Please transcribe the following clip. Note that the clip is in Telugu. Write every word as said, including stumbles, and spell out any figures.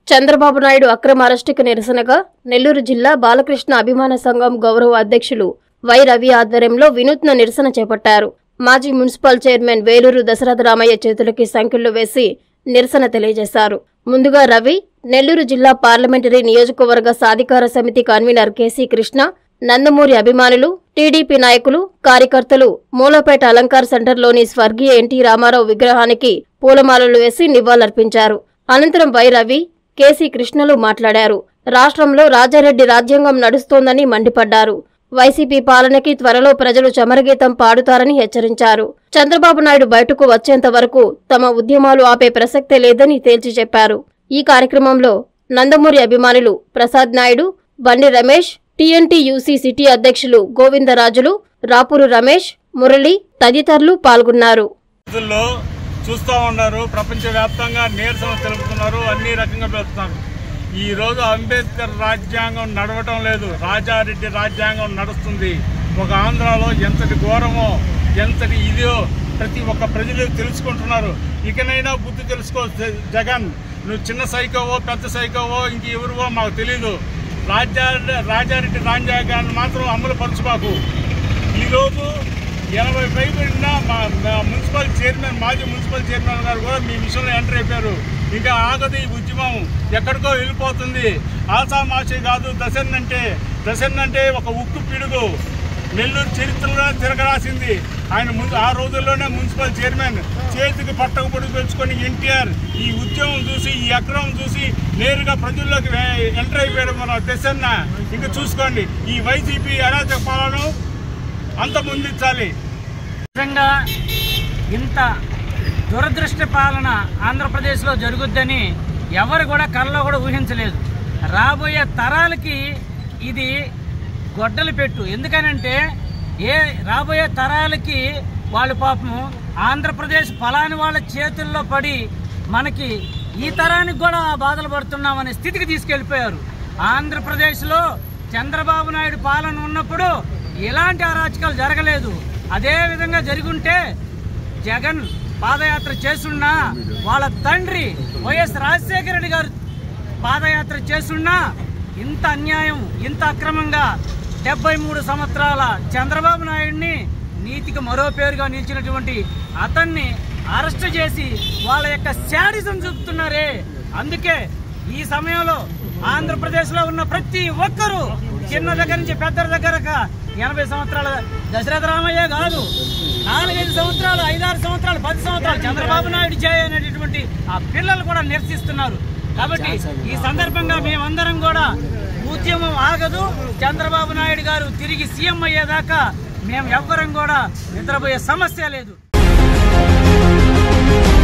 చంద్రబాబు నాయుడు అక్రమ అరెస్టుకు నిరసనగా నెల్లూరు జిల్లా బాలకృష్ణ అభిమాన సంఘం గౌరవ అధ్యక్షులు వై రవి ఆధ్వర్యంలో వినూత్న నిరసన చేపట్టారు. మాజీ మున్సిపల్ చైర్మన్ వేలూరు దశరథరామయ్య చేతులకి సంకెళ్లు వేసి నిరసన తెలియజేశారు. ముందుగా రవి, నెల్లూరు జిల్లా పార్లమెంటరీ నియోజకవర్గ సాధికార సమితి కన్వీనర్ కేసీ కృష్ణ, నందమూరి అభిమానులు, టీడీపీ నాయకులు, కార్యకర్తలు మూలపేట అలంకార్ సెంటర్లోని స్వర్గీయ ఎన్టీ రామారావు విగ్రహానికి పూలమాలలు వేసి నివాళులర్పించారు. అనంతరం వై రవి, కేసీ కృష్ణలు మాట్లాడారు. రాష్ట్రంలో రాజారెడ్డి రాజ్యాంగం నడుస్తోందని మండిపడ్డారు. వైసీపీ పాలనకి త్వరలో ప్రజలు చమరగీతం పాడుతారని హెచ్చరించారు. చంద్రబాబు నాయుడు బయటకు వచ్చేంత వరకు తమ ఉద్యమాలు ఆపే ప్రసక్తే లేదని తేల్చి చెప్పారు. ఈ కార్యక్రమంలో నందమూరి అభిమానులు ప్రసాద్ నాయుడు, బండి రమేష్, టీఎన్టీయూసీ సిటీ అధ్యక్షులు గోవిందరాజులు, రాపూరు రమేష్, మురళి తదితరులు పాల్గొన్నారు. చూస్తూ ఉన్నారు, ప్రపంచవ్యాప్తంగా నిరసన తెలుపుతున్నారు, అన్ని రకంగా పెడుతున్నారు. ఈ రోజు అంబేద్కర్ రాజ్యాంగం నడవటం లేదు, రాజారెడ్డి రాజ్యాంగం నడుస్తుంది. ఒక ఆంధ్రాలో ఎంతటి ఘోరమో ఎంతటి ఇదో ప్రతి ఒక్క ప్రజలు తెలుసుకుంటున్నారు. ఇకనైనా బుద్ధి తెలుసుకో జగన్, నువ్వు చిన్న సైకోవో పెద్ద సైకోవో ఇంక ఎవరివో మాకు తెలీదు. రాజా రాజారెడ్డి రాజ్యాంగాన్ని మాత్రం అమలు పరచుబాకు. ఈరోజు ఎనభై పైబడిన మా మున్సిపల్ చైర్మన్ మాజీ మున్సిపల్ చైర్మన్ గారు కూడా మీ విషయంలో ఎంటర్ అయిపోయారు. ఇంకా ఆగదు ఈ ఉద్యమం, ఎక్కడికో వెళ్ళిపోతుంది. ఆసామాషి కాదు దశన్ అంటే. దశన్ అంటే ఒక ఉక్కు పిడుగు, నెల్లూరు చరిత్రలోనే తిరగరాసింది. ఆయన ముందు ఆ రోజుల్లోనే మున్సిపల్ చైర్మన్ చేతికి పట్టకు పొడుగు పెంచుకొని ఎన్టీఆర్ ఈ ఉద్యమం చూసి ఈ అక్రమం చూసి నేరుగా ప్రజల్లోకి ఎంటర్ అయిపోయాడు మన దశన్న. ఇంకా చూసుకోండి, ఈ వైసీపీ అరాచక పాలన అంత ముందించాలి. నిజంగా ఇంత దురదృష్ట పాలన ఆంధ్రప్రదేశ్లో జరుగుద్దని ఎవరు కూడా కళ్ళలో కూడా ఊహించలేదు. రాబోయే తరాలకి ఇది గొడ్డలి పెట్టు. ఎందుకనంటే ఏ రాబోయే తరాలకి వాళ్ళు పాపం ఆంధ్రప్రదేశ్ ఫలాని వాళ్ళ చేతుల్లో పడి మనకి ఈ తరానికి కూడా బాధలు పడుతున్నామనే స్థితికి తీసుకెళ్లిపోయారు. ఆంధ్రప్రదేశ్లో చంద్రబాబు నాయుడు పాలన ఉన్నప్పుడు ఎలాంటి అరాచకాలు జరగలేదు. అదే విధంగా జరుగుంటే జగన్ పాదయాత్ర చేస్తున్నా, వాళ్ళ తండ్రి వైఎస్ రాజశేఖర రెడ్డి గారు పాదయాత్ర చేస్తున్నా ఇంత అన్యాయం ఇంత అక్రమంగా డెబ్బై మూడు సంవత్సరాల చంద్రబాబు నాయుడిని నీతికి మరో పేరుగా నిలిచినటువంటి అతన్ని అరెస్ట్ చేసి వాళ్ళ యొక్క శాడిజం చూపుతున్నారే. అందుకే ఈ సమయంలో ఆంధ్రప్రదేశ్లో ఉన్న ప్రతి ఒక్కరూ చిన్న దగ్గర నుంచి పెద్ద దగ్గర ఎనభై సంవత్సరాల దశరథరామయ్య కాదు, నాలుగైదు సంవత్సరాలు ఐదారు సంవత్సరాలు పది సంవత్సరాలు చంద్రబాబు నాయుడు చేయనటువంటి ఆ పిల్లలు కూడా నిరసిస్తున్నారు. కాబట్టి ఈ సందర్భంగా మేమందరం కూడా ఉద్యమం ఆగదు. చంద్రబాబు నాయుడు గారు తిరిగి సీఎం అయ్యేదాకా మేము ఎవ్వరం కూడా నిద్రపోయే సమస్య లేదు.